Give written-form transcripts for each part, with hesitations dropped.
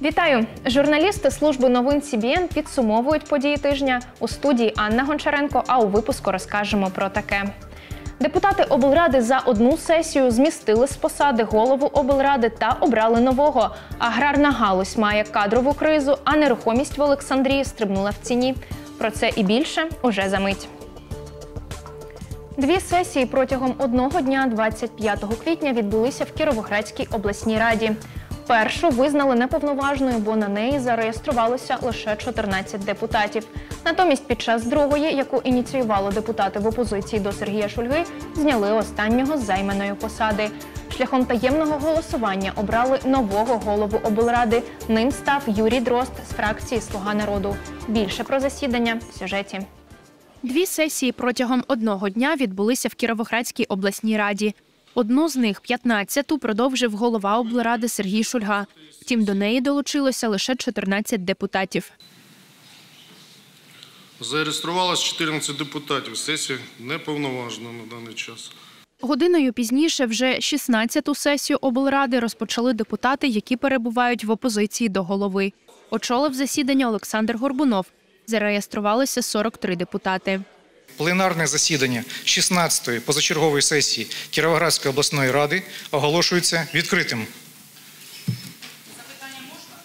Вітаю! Журналісти служби новин СІБІН підсумовують події тижня. У студії Анна Гончаренко, а у випуску розкажемо про таке. Депутати облради за одну сесію змістили з посади голову облради та обрали нового. Аграрна галузь має кадрову кризу, а нерухомість в Олександрії стрибнула в ціні. Про це і більше уже за мить. Дві сесії протягом одного дня 25 квітня відбулися в Кіровоградській обласній раді. Першу визнали неповноважною, бо на неї зареєструвалося лише 14 депутатів. Натомість під час другої, яку ініціювали депутати в опозиції до Сергія Шульги, зняли останнього з займаної посади. Шляхом таємного голосування обрали нового голову облради. Ним став Юрій Дрозд з фракції «Слуга народу». Більше про засідання в сюжеті. Дві сесії протягом одного дня відбулися в Кіровоградській обласній раді. Одну з них, 15-ту, продовжив голова облради Сергій Шульга. Втім, до неї долучилося лише 14 депутатів. Зареєструвалось 14 депутатів. Сесія неповноважна на даний час. Годиною пізніше вже 16-ту сесію облради розпочали депутати, які перебувають в опозиції до голови. Очолив засідання Олександр Горбунов. Зареєструвалися 43 депутати. Пленарне засідання 16-ї позачергової сесії Кіровоградської обласної ради оголошується відкритим. Запитання можна?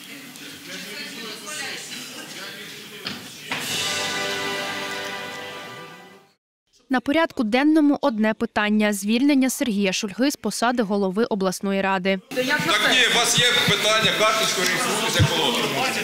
На порядку денному одне питання – звільнення Сергія Шульги з посади голови обласної ради. Так ні, у вас є питання, карточку реєструйтеся колоду.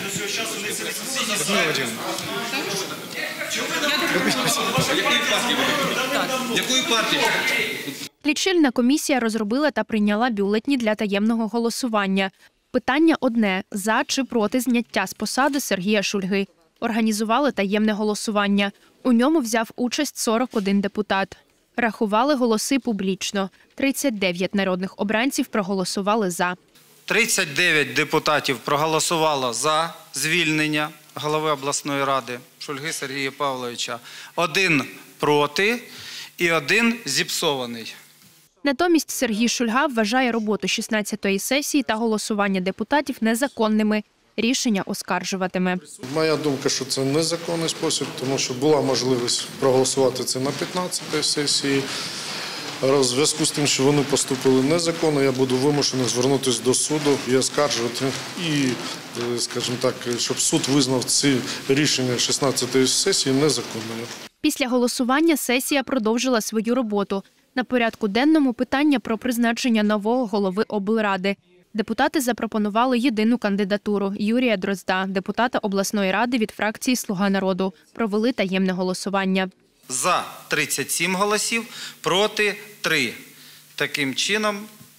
Якої партії? Лічильна комісія розробила та прийняла бюлетні для таємного голосування. Питання одне – за чи проти зняття з посади Сергія Шульги. Організували таємне голосування. У ньому взяв участь 41 депутат. Рахували голоси публічно. 39 народних обранців проголосували «за». 39 депутатів проголосувало за звільнення голови обласної ради Шульги Сергія Павловича. 1 проти і 1 зіпсований. Натомість Сергій Шульга вважає роботу 16-ї сесії та голосування депутатів незаконними. Рішення оскаржуватиме. Моя думка, що це незаконний спосіб, тому що була можливість проголосувати це на 15-й сесії. В зв'язку з тим, що вони поступили незаконно, я буду вимушений звернутися до суду і оскаржувати. І, скажімо так, щоб суд визнав ці рішення 16-ї сесії незаконними. Після голосування сесія продовжила свою роботу. На порядку денному питання про призначення нового голови облради. Депутати запропонували єдину кандидатуру – Юрія Дрозда, депутата обласної ради від фракції «Слуга народу». Провели таємне голосування. За 37 голосів, проти 3. Таким чином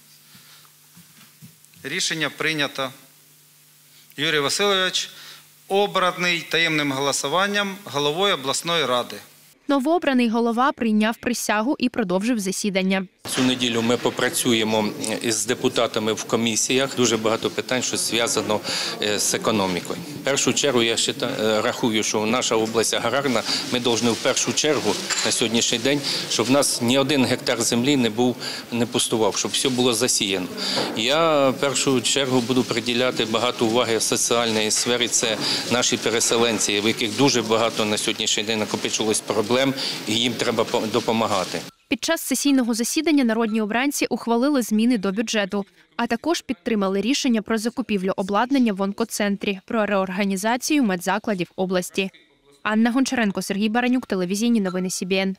рішення прийнято. Юрій Васильович обраний таємним голосуванням головою обласної ради. Новообраний голова прийняв присягу і продовжив засідання. Цю неділю ми попрацюємо з депутатами в комісіях. Дуже багато питань, що зв'язано з економікою. В першу чергу я рахую, що наша область аграрна, ми повинні в першу чергу на сьогоднішній день, щоб в нас ні один гектар землі не пустував, щоб все було засіяно. Я в першу чергу буду приділяти багато уваги в соціальній сфері. Це наші переселенці, в яких дуже багато на сьогоднішній день накопичилось проблем, і їм треба допомагати. Під час сесійного засідання народні обранці ухвалили зміни до бюджету, а також підтримали рішення про закупівлю обладнання в онкоцентрі, про реорганізацію медзакладів області. Анна Гончаренко, Сергій Баранюк, телевізійні новини СІБІН.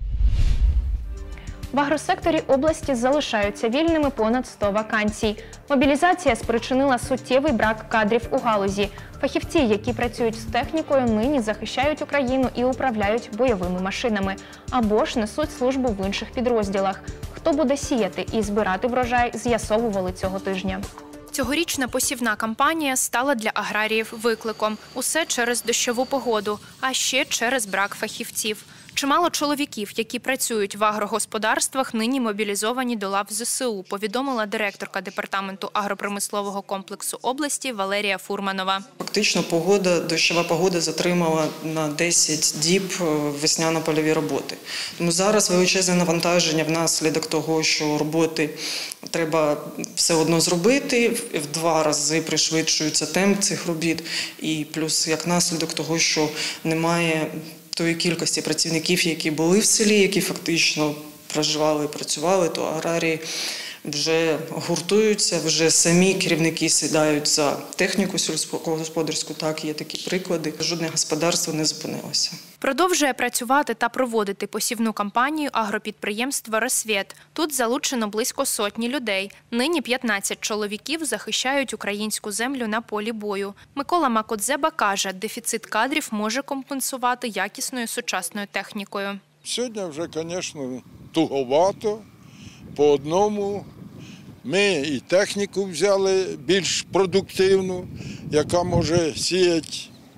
В агросекторі області залишаються вільними понад 100 вакансій. Мобілізація спричинила суттєвий брак кадрів у галузі. Фахівці, які працюють з технікою, нині захищають Україну і управляють бойовими машинами. Або ж несуть службу в інших підрозділах. Хто буде сіяти і збирати врожай, з'ясовували цього тижня. Цьогорічна посівна кампанія стала для аграріїв викликом. Усе через дощову погоду, а ще через брак фахівців. Чимало чоловіків, які працюють в агрогосподарствах, нині мобілізовані до лав ЗСУ, повідомила директорка департаменту агропромислового комплексу області Валерія Фурманова. Фактично дощова погода затримала на 10 діб весняно-польові роботи. Тому зараз величезне навантаження внаслідок того, що роботи треба все одно зробити, в 2 рази пришвидшується темп цих робіт, і плюс як наслідок того, що немає тої кількості працівників, які були в селі, які фактично проживали і працювали, то аграрії вже гуртуються, вже самі керівники сідають за техніку сільськогосподарську, так, є такі приклади. Жодне господарство не зупинилося. Продовжує працювати та проводити посівну кампанію агропідприємство «Росвєт». Тут залучено близько 100 людей. Нині 15 чоловіків захищають українську землю на полі бою. Микола Макодзеба каже, дефіцит кадрів може компенсувати якісною сучасною технікою. Сьогодні вже, звісно, туговато. По одному ми і техніку взяли більш продуктивну, яка може сіяти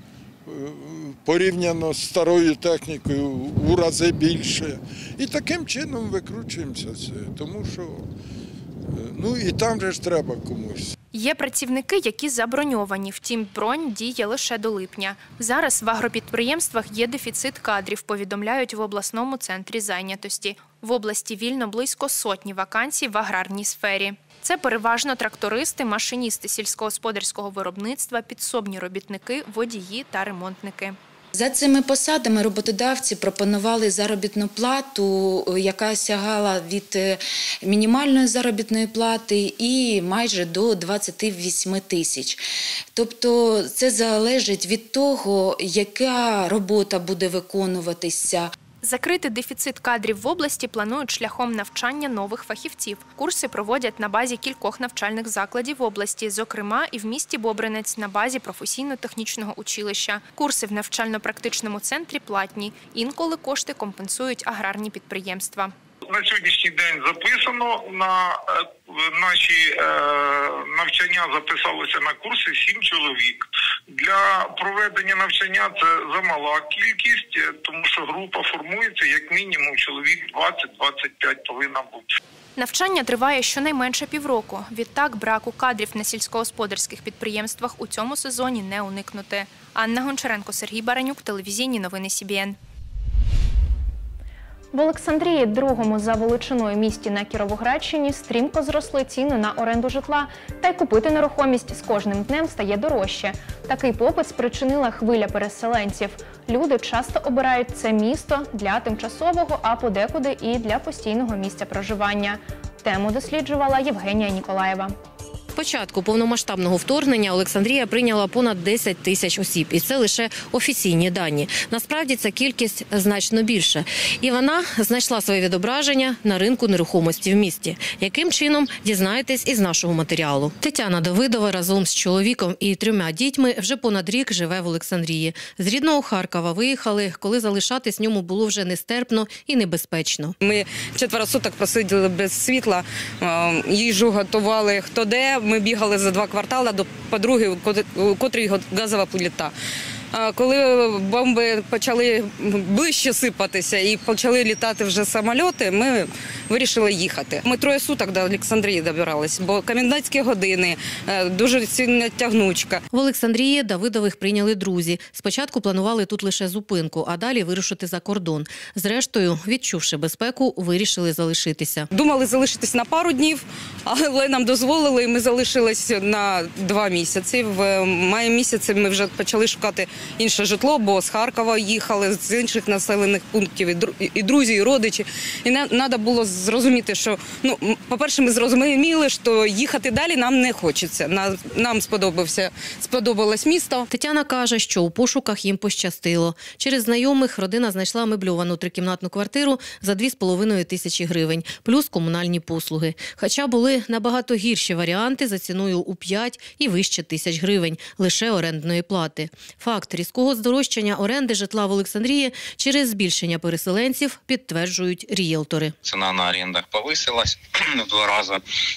порівняно з старою технікою у рази більше. І таким чином викручуємося. Тому що і там же ж треба комусь. Є працівники, які заброньовані, втім бронь діє лише до липня. Зараз в агропідприємствах є дефіцит кадрів, повідомляють в обласному центрі зайнятості. В області вільно близько 100 вакансій в аграрній сфері. Це переважно трактористи, машиністи сільськогосподарського виробництва, підсобні робітники, водії та ремонтники. За цими посадами роботодавці пропонували заробітну плату, яка сягала від мінімальної заробітної плати і майже до 28 тисяч. Тобто це залежить від того, яка робота буде виконуватися. Закрити дефіцит кадрів в області планують шляхом навчання нових фахівців. Курси проводять на базі кількох навчальних закладів в області, зокрема і в місті Бобринець на базі професійно-технічного училища. Курси в навчально-практичному центрі платні. Інколи кошти компенсують аграрні підприємства. На сьогоднішній день записано, на наші навчання записалося на курси 7 чоловік. Для проведення навчання це замала кількість, тому що група формується як мінімум чоловік 20-25 повинна бути. Навчання триває щонайменше півроку. Відтак браку кадрів на сільськогосподарських підприємствах у цьому сезоні не уникнути. Анна Гончаренко, Сергій Баранюк, телевізійні новини СІБІН. В Олександрії, другому за величиною місті на Кіровоградщині, стрімко зросли ціни на оренду житла. Та й купити нерухомість з кожним днем стає дорожче. Такий попит спричинила хвиля переселенців. Люди часто обирають це місто для тимчасового, а подекуди і для постійного місця проживання. Тему досліджувала Євгенія Ніколаєва. З початку повномасштабного вторгнення Олександрія прийняла понад 10 тисяч осіб. І це лише офіційні дані. Насправді ця кількість значно більша. І вона знайшла своє відображення на ринку нерухомості в місті. Яким чином, дізнаєтесь із нашого матеріалу. Тетяна Давидова разом з чоловіком і 3 дітьми вже понад рік живе в Олександрії. З рідного Харкова виїхали, коли залишатись ньому було вже нестерпно і небезпечно. Ми 4 суток просиділи без світла, їжу готували хто де. Ми бігали за 2 квартали до подруги, у котрій газова плита. Коли бомби почали ближче сипатися і почали літати вже самоліти, ми вирішили їхати. Ми 3 суток до Олександрії добирались, бо комендантські години, дуже сильна тягнучка. В Олександрії Давидових прийняли друзі. Спочатку планували тут лише зупинку, а далі вирушити за кордон. Зрештою, відчувши безпеку, вирішили залишитися. Думали залишитись на пару днів, але нам дозволили, і ми залишились на 2 місяці. В маї місяці ми вже почали шукати інше житло, бо з Харкова їхали, з інших населених пунктів, і друзі, і родичі. І треба було зрозуміти, що, по-перше, ми зрозуміли, що їхати далі нам не хочеться. Нам сподобалось місто. Тетяна каже, що у пошуках їм пощастило. Через знайомих родина знайшла мебльовану 3-кімнатну квартиру за 2,5 тисячі гривень, плюс комунальні послуги. Хоча були набагато гірші варіанти за ціною у 5 і вище тисяч гривень лише орендної плати. Факт різкого здорожчання оренди житла в Олександрії через збільшення переселенців підтверджують ріелтори. Ціна на орендах повисилась в 2 рази.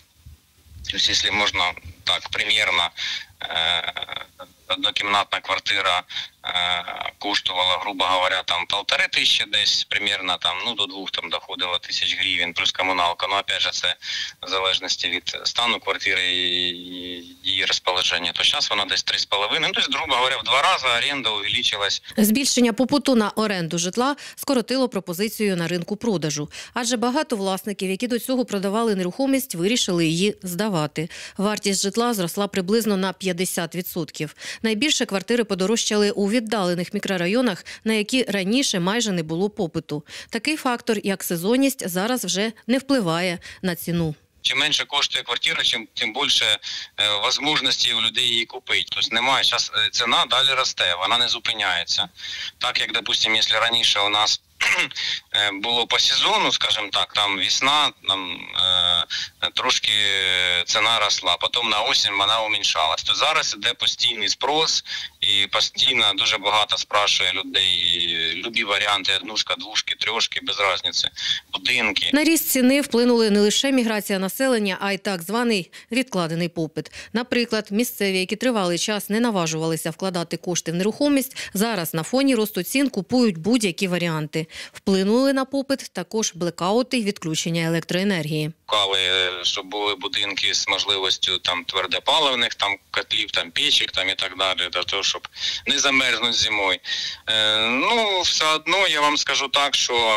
Тобто, якщо можна так примірно, однокімнатна квартира коштувала, грубо говоря, там 1500 десь, примерно там, ну, до 2 там доходило тисяч гривень, плюс комуналка. Ну, опять же, це в залежності від стану квартири і її розположення. То зараз вона десь 3,5. Ну, тобто, грубо говоря, в 2 рази оренда увеличилась. Збільшення попиту на оренду житла скоротило пропозицію на ринку продажу. Адже багато власників, які до цього продавали нерухомість, вирішили її здавати. Вартість житла зросла приблизно на 50%. Найбільше квартири подорожчали у віддалених мікрорайонах, на які раніше майже не було попиту. Такий фактор, як сезонність, зараз вже не впливає на ціну. Чим менше коштує квартира, тим більше можливостей у людей її купити. Тобто немає, зараз ціна далі росте, вона не зупиняється. Так як, допустимо, якщо раніше у нас було по сезону, скажімо так, там весна, там трошки ціна росла, потім на осінь вона уменьшалась. То зараз іде постійний спрос і постійно дуже багато спрашує людей любі варіанти, однушка, двушки, трьошки, без різниці, будинки. На ріст ціни вплинули не лише міграція населення, а й так званий відкладений попит. Наприклад, місцеві, які тривалий час не наважувалися вкладати кошти в нерухомість, зараз на фоні росту цін купують будь-які варіанти. Вплинули на попит також блекаути й відключення електроенергії. Шукали, щоб були будинки з можливістю там твердопаливних, там котлів, там печок, там і так далі, для того, щоб не замерзнути зимою. Ну, все одно я вам скажу так, що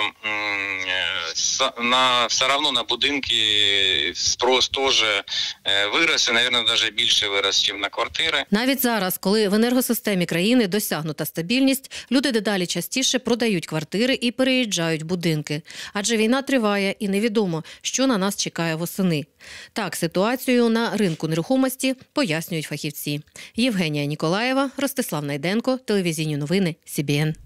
все одно на будинки спрос теж вирос, і, мабуть, навіть більше вирос, ніж на квартири. Навіть зараз, коли в енергосистемі країни досягнута стабільність, люди дедалі частіше продають квартири і переїжджають будинки. Адже війна триває і невідомо, що на нас чекає восени. Так, ситуацію на ринку нерухомості пояснюють фахівці. Євгенія Ніколаєва, Ростислав Найденко, телевізійні новини СіБіЕн.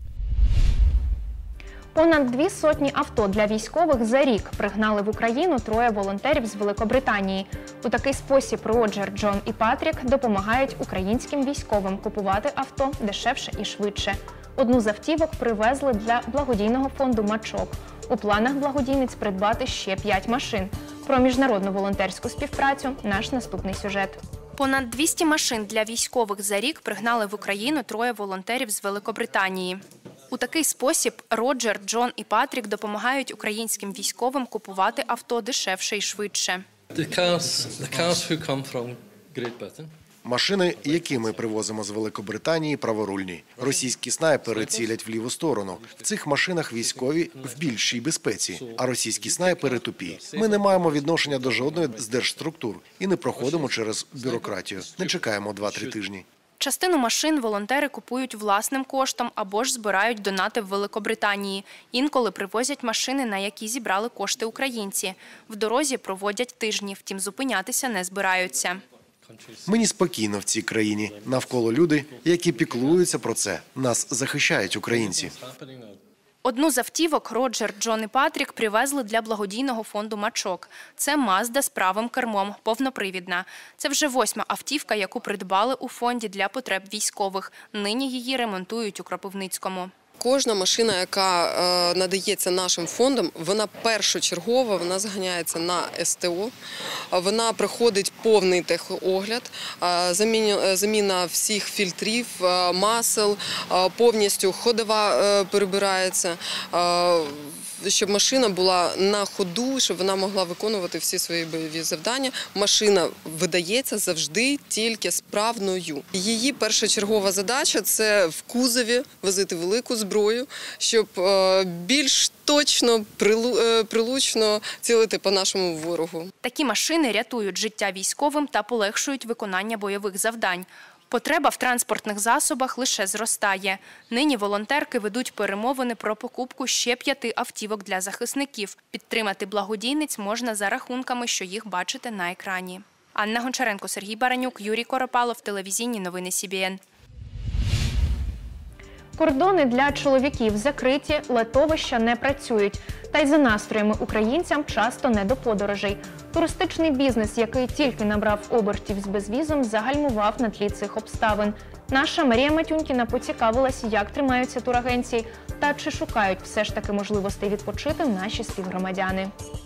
Понад 200 авто для військових за рік пригнали в Україну 3 волонтерів з Великобританії. У такий спосіб Роджер, Джон і Патрік допомагають українським військовим купувати авто дешевше і швидше. Одну з автівок привезли для благодійного фонду «Мачок». У планах благодійниць придбати ще 5 машин. Про міжнародну волонтерську співпрацю – наш наступний сюжет. Понад 200 машин для військових за рік пригнали в Україну 3 волонтерів з Великобританії. У такий спосіб Роджер, Джон і Патрік допомагають українським військовим купувати авто дешевше і швидше. Машини, які ми привозимо з Великобританії, праворульні. Російські снайпери цілять в ліву сторону. В цих машинах військові в більшій безпеці, а російські снайпери тупі. Ми не маємо відношення до жодної з держструктур і не проходимо через бюрократію. Не чекаємо 2-3 тижні. Частину машин волонтери купують власним коштом або ж збирають донати в Великобританії. Інколи привозять машини, на які зібрали кошти українці. В дорозі проводять тижні, втім зупинятися не збираються. Мені спокійно в цій країні. Навколо люди, які піклуються про це. Нас захищають українці. Одну з автівок Роджер, Джон і Патрік привезли для благодійного фонду «Мачок». Це Мазда з правим кермом, повнопривідна. Це вже 8-ма автівка, яку придбали у фонді для потреб військових. Нині її ремонтують у Кропивницькому. Кожна машина, яка надається нашим фондом, вона першочергова, вона зганяється на СТО, вона проходить повний техогляд, заміна всіх фільтрів, масел, повністю ходова перебирається, щоб машина була на ходу, щоб вона могла виконувати всі свої бойові завдання. Машина видається завжди тільки справною. Її першочергова задача – це в кузові возити велику зброю, щоб більш точно, прилучно цілити по нашому ворогу. Такі машини рятують життя військовим та полегшують виконання бойових завдань. Потреба в транспортних засобах лише зростає. Нині волонтерки ведуть перемовини про покупку ще 5 автівок для захисників. Підтримати благодійниць можна за рахунками, що їх бачите на екрані. Анна Гончаренко, Сергій Баранюк, Юрій Коропалов, телевізійні новини СіБіЕн. Кордони для чоловіків закриті, летовища не працюють. Та й за настроями українцям часто не до подорожей. Туристичний бізнес, який тільки набрав обертів з безвізом, загальмував на тлі цих обставин. Наша Марія Матюнькіна поцікавилась, як тримаються турагенції та чи шукають все ж таки можливостей відпочити наші співгромадяни.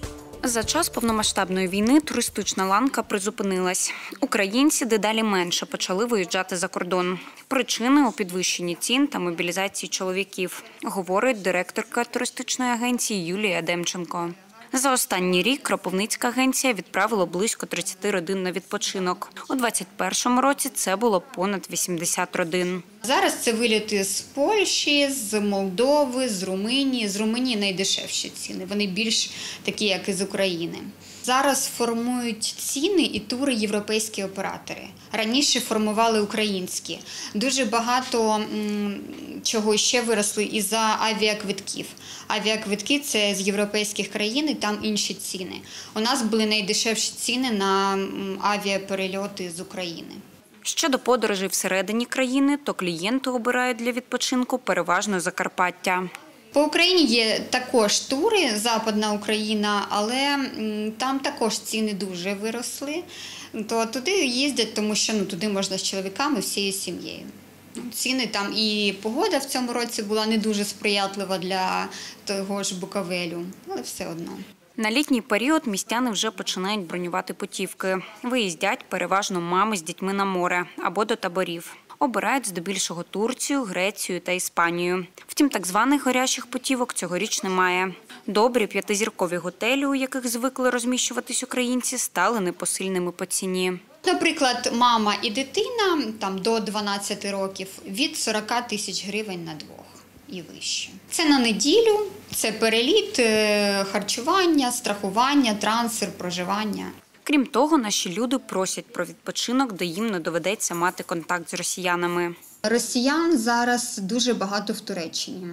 За час повномасштабної війни туристична ланка призупинилась. Українці дедалі менше почали виїжджати за кордон. Причини у підвищенні цін та мобілізації чоловіків, говорить директорка туристичної агенції Юлія Демченко. За останній рік Кропивницька агенція відправила близько 30 родин на відпочинок. У 2021 році це було понад 80 родин. Зараз це виліти з Польщі, з Молдови, з Румунії. З Румунії найдешевші ціни, вони більш такі, як і з України. Зараз формують ціни і тури європейські оператори. Раніше формували українські. Дуже багато чого ще виросли із-за авіаквитків. Авіаквитки – це з європейських країн, і там інші ціни. У нас були найдешевші ціни на авіаперельоти з України. Щодо подорожей всередині країни, то клієнти обирають для відпочинку переважно Закарпаття. По Україні є також тури, Западна Україна, але там також ціни дуже виросли. То туди їздять, тому що туди можна з чоловіками, всією сім'єю. Ціни там і погода в цьому році була не дуже сприятлива для того ж Буковелю, але все одно. На літній період містяни вже починають бронювати путівки. Виїздять переважно мами з дітьми на море або до таборів. Обирають здебільшого Турцію, Грецію та Іспанію. Втім, так званих гарячих путівок цьогоріч немає. Добрі 5-зіркові готелі, у яких звикли розміщуватись українці, стали непосильними по ціні. Наприклад, мама і дитина до 12 років від 40 тисяч гривень на двох і вище. Це на неділю, це переліт, харчування, страхування, трансфер, проживання. Крім того, наші люди просять про відпочинок, де їм не доведеться мати контакт з росіянами. Росіян зараз дуже багато в Туреччині,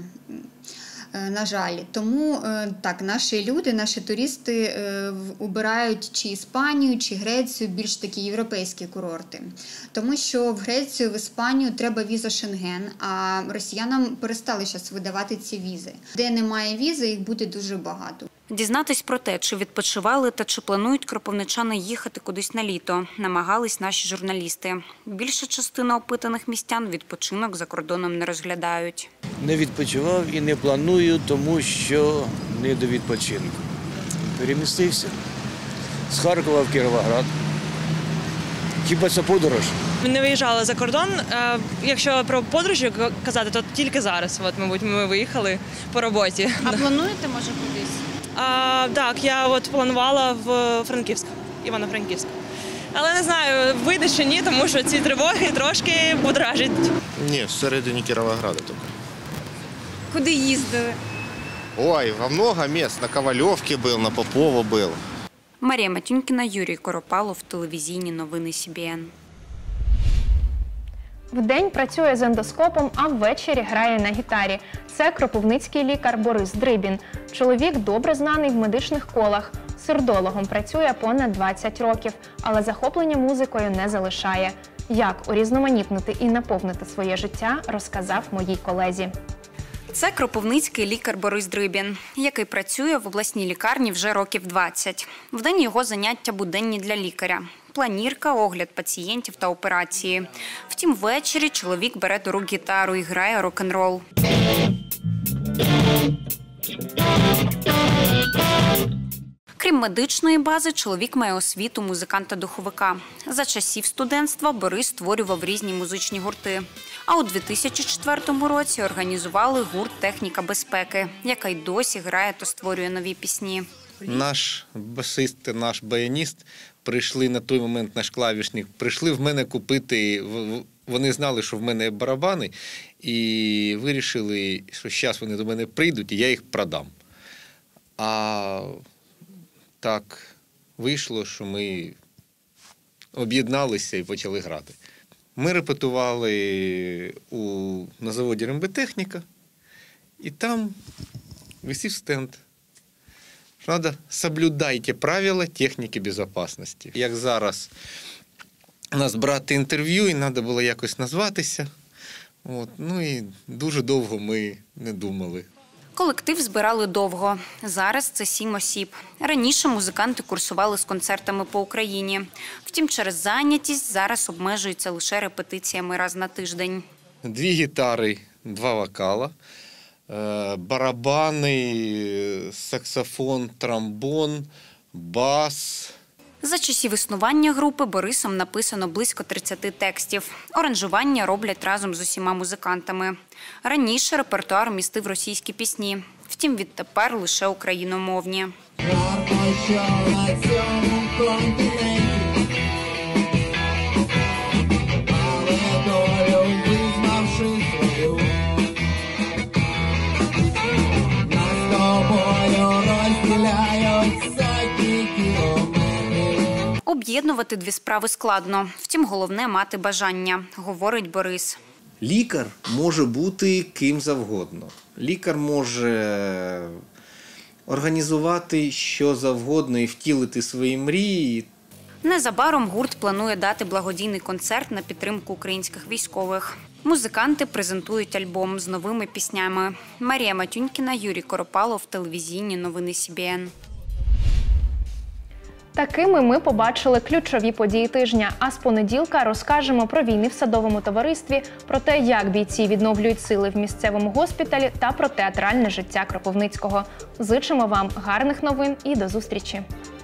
на жаль. Тому наші люди, наші туристи обирають чи Іспанію, чи Грецію, більш такі європейські курорти. Тому що в Грецію, в Іспанію треба віза Шенген, а росіянам перестали зараз видавати ці візи. Де немає візи, їх буде дуже багато. Дізнатись про те, чи відпочивали та чи планують кропивничани їхати кудись на літо, намагались наші журналісти. Більша частина опитаних містян відпочинок за кордоном не розглядають. Не відпочивав і не планую, тому що не до відпочинку. Перемістився з Харкова в Кіровоград. Хіба це подорож? Не виїжджали за кордон. Якщо про подорожі казати, то тільки зараз. Мабуть, ми виїхали по роботі. А плануєте, може, кудись? Так, я планувала в Франківськ, Івано-Франківськ. Але не знаю, вийде чи ні, тому що ці тривоги трошки будоражать. Ні, всередині Кіровограда тільки. Куди їздили? Ой, во много місць. На Ковальовці був, на Попово був. Марія Матюнькіна, Юрій Коропалов, телевізійні новини СІБІН. Вдень працює з ендоскопом, а ввечері грає на гітарі. Це кропивницький лікар Борис Дрибін. Чоловік добре знаний в медичних колах. Сирдологом працює понад 20 років, але захоплення музикою не залишає. Як урізноманітнити і наповнити своє життя, розказав моїй колезі. Це кропивницький лікар Борис Дрибін, який працює в обласній лікарні вже років 20. Вдень його заняття буденні для лікаря. Планірка, огляд пацієнтів та операції. Втім, ввечері чоловік бере до рук гітару і грає рок-н-рол. Крім медичної бази, чоловік має освіту музиканта-духовика. За часів студентства Борис створював різні музичні гурти. А у 2004 році організували гурт «Техніка безпеки», яка й досі грає та створює нові пісні. Наш басист, наш баяніст прийшли на той момент, наш клавішник, прийшли в мене купити, вони знали, що в мене є барабани, і вирішили, що зараз вони до мене прийдуть, і я їх продам. А так вийшло, що ми об'єдналися і почали грати. Ми репетували на заводі РМБ-Техніка, і там висів стенд. Надо соблюдайте правила техніки безпечності. Як зараз у нас брати інтерв'ю, і треба було якось назватися. І дуже довго ми не думали. Колектив збирали довго. Зараз це 7 осіб. Раніше музиканти курсували з концертами по Україні. Втім, через зайнятість зараз обмежуються лише репетиціями раз на тиждень. 2 гітари, 2 вокала, барабани, саксофон, тромбон, бас. За часів існування групи Борисом написано близько 30 текстів. Аранжування роблять разом з усіма музикантами. Раніше репертуар містив російські пісні. Втім, відтепер лише україномовні. Об'єднувати дві справи складно. Втім, головне – мати бажання, говорить Борис. Лікар може бути ким завгодно. Лікар може організувати що завгодно і втілити свої мрії. Незабаром гурт планує дати благодійний концерт на підтримку українських військових. Музиканти презентують альбом з новими піснями. Марія Матюнькіна, Юрій Коропалов, телевізійні новини СІБІН. Такими ми побачили ключові події тижня. А з понеділка розкажемо про війни в садовому товаристві, про те, як бійці відновлюють сили в місцевому госпіталі та про театральне життя Кропивницького. Зичимо вам гарних новин і до зустрічі!